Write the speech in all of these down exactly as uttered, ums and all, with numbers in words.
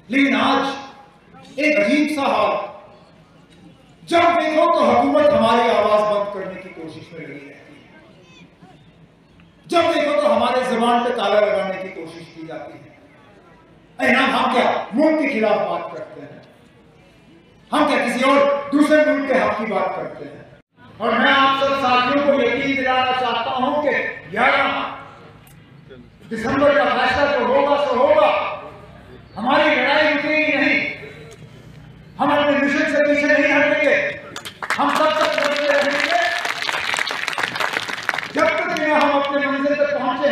लेकिन आज एक अजीब सा हाल, जब देखो तो हुकूमत हमारी आवाज बंद करने की कोशिश में लगी रहती है, जब देखो तो हमारे जबान पे ताला लगाने की कोशिश की जाती है। ना हम क्या मुल्क के खिलाफ बात करते हैं, हम क्या किसी और दूसरे मुल्क के हक की बात करते हैं। और मैं आप सब साथियों को यकीन दिलाना चाहता हूं कि ग्यारह दिसंबर का फैसला तो होगा सो होगा, हमारी लड़ाई रुकेगी नहीं, हम अपने मिशन से पीछे नहीं हटेंगे, हम तब तक लड़ते रहेंगे जब तक हम अपने मंजिल तक पहुंचे।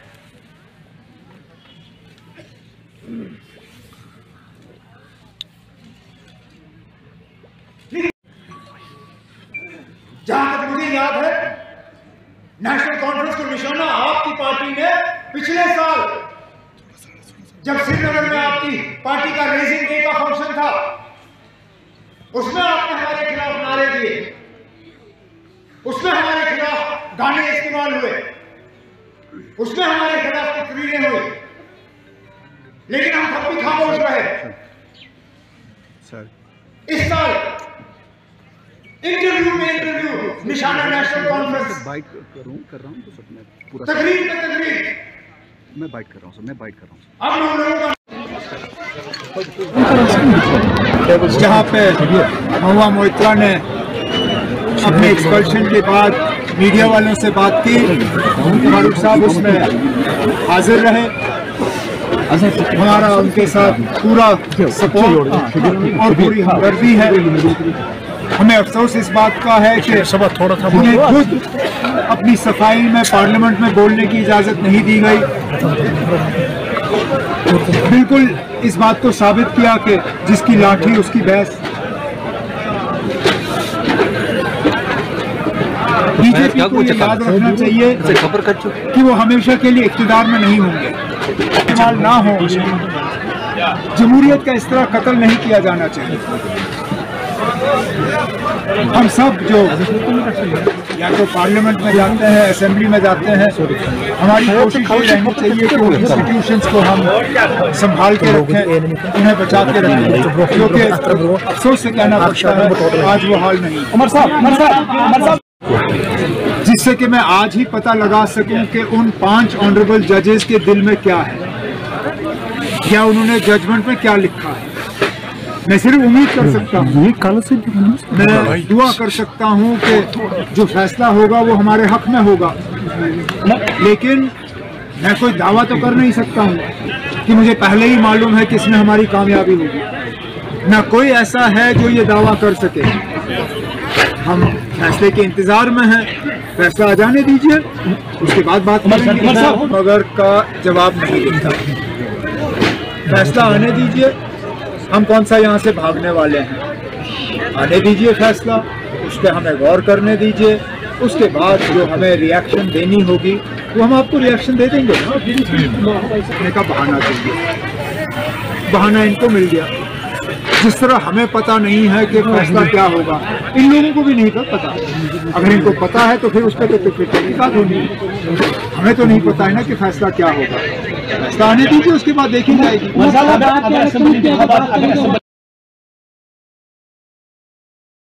जहां तक मुझे याद है, नेशनल कॉन्फ्रेंस को निशाना आपकी पार्टी ने पिछले साल जब श्रीनगर में आपकी पार्टी का रेजिंग डे का फंक्शन था, उसमें आपने हमारे खिलाफ नारे दिए, उसमें हमारे खिलाफ गाने इस्तेमाल हुए, उसमें हमारे खिलाफ तकरीरें हुई, लेकिन हम तब भी खामोश रहे। इस साल इंटरव्यू में इंटरव्यू निशाना नेशनल कॉन्फ्रेंस बाइट करूं कर रहा हूं तो सब मैं पूरा तकरीर में तकरीर मैं बाइट कर रहा हूं सर, मैं बाइट कर रहा हूं। अब हम लोगों का जहां पे महुआ मोइत्रा ने अपने एक्सकर्शन के बाद मीडिया वालों से बात की, फारूक साहब उसमें हाजिर रहे, हमारा उनके साथ पूरा सपोर्ट और पूरी हमदर्दी है। हमें अफसोस इस बात का है कि उन्हें खुद अपनी सफाई में पार्लियामेंट में बोलने की इजाज़त नहीं दी गई। बिल्कुल इस बात को साबित किया कि जिसकी लाठी उसकी भैंस। बीजेपी को ये याद रखना चाहिए कि वो हमेशा के लिए इख्तिदार में नहीं होंगे, इस्तेमाल ना हो। जमहूरियत का इस तरह कत्ल नहीं किया जाना चाहिए। हम सब जो या तो पार्लियामेंट में जाते हैं, असेंबली में जाते हैं, हमारी कोशिश ये रहनी चाहिए कि इंस्टीट्यूशंस को हम संभाल के रखें, उन्हें बचा के रखें, क्योंकि अफसोस से कहना पड़ता है आज वो हाल नहीं, जिससे कि मैं आज ही पता लगा सकूं कि उन पांच ऑनरेबल जजेस के दिल में क्या है, क्या उन्होंने जजमेंट में क्या लिखा है। मैं सिर्फ उम्मीद कर सकता हूँ, मैं दुआ कर सकता हूँ कि जो फैसला होगा वो हमारे हक में होगा, लेकिन मैं कोई दावा तो कर नहीं सकता हूँ कि मुझे पहले ही मालूम है कि इसमें हमारी कामयाबी होगी। ना कोई ऐसा है जो ये दावा कर सके। हम फैसले के इंतजार में हैं, फैसला आ जाने दीजिए, उसके बाद बात करेंगे। मगर का जवाब नहीं देता, फैसला आने दीजिए। हम कौन सा यहाँ से भागने वाले हैं, आने दीजिए फैसला, उस पर हमें गौर करने दीजिए। उसके बाद जो हमें रिएक्शन देनी होगी वो हम आपको रिएक्शन दे देंगे। कहने का बहाना चाहिए, बहाना इनको मिल गया। जिस तरह हमें पता नहीं है कि फैसला क्या होगा, इन लोगों को भी नहीं पता। अगर इनको पता है तो फिर उस पर तो फिर तहकीकात होगी। हमें तो नहीं पता है ना कि फैसला क्या होगा। फैसला आने दीजिए, उसके बाद देखी जाएगी।